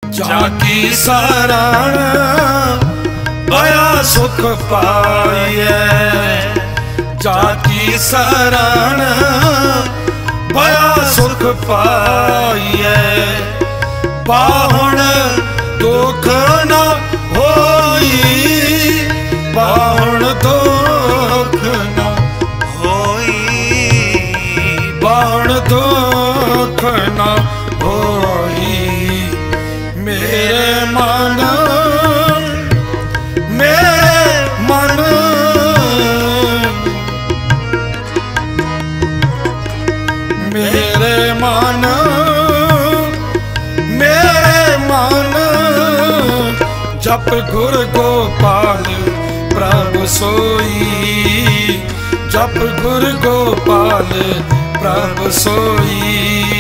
जाकी शरण बया सुख पाइए, जाकी शरण बया सुख पाइए। पाहुण दुख न होई, पाहुण दुख न होई, पाहुण दुख न होई। मेरे मन, मेरे मन, मेरे मन, मेरे मन, जप गुर गोपाल प्रभु सोई, जप गुर गोपाल प्रभु सोई।